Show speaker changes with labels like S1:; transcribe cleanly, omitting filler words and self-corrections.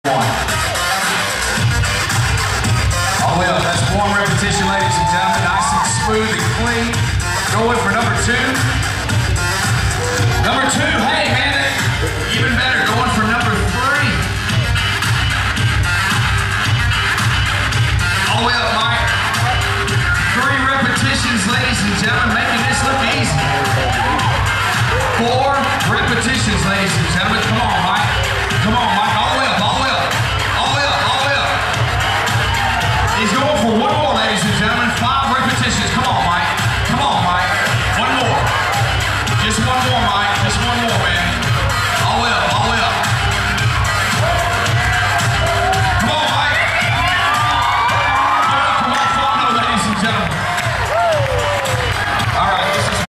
S1: All the way up. That's one repetition, ladies and gentlemen. Nice and smooth and clean. Going for number two. Number two, hey man, even better. Going for number three. All the way up, Mike. 3 repetitions, ladies and gentlemen, making this look easy. 4 repetitions, ladies and gentlemen. Come on, Mike. Come on, Mike. All the way up, all the way up. All the way up, all the way up. He's going for one more, ladies and gentlemen. 5 repetitions. Come on, Mike. Come on, Mike. One more. Just one more, Mike.